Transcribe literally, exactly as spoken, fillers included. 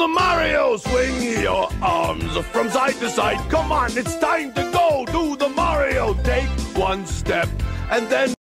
the Mario. Swing your arms from side to side. Come on, it's time to go. Do the Mario. Take one step and then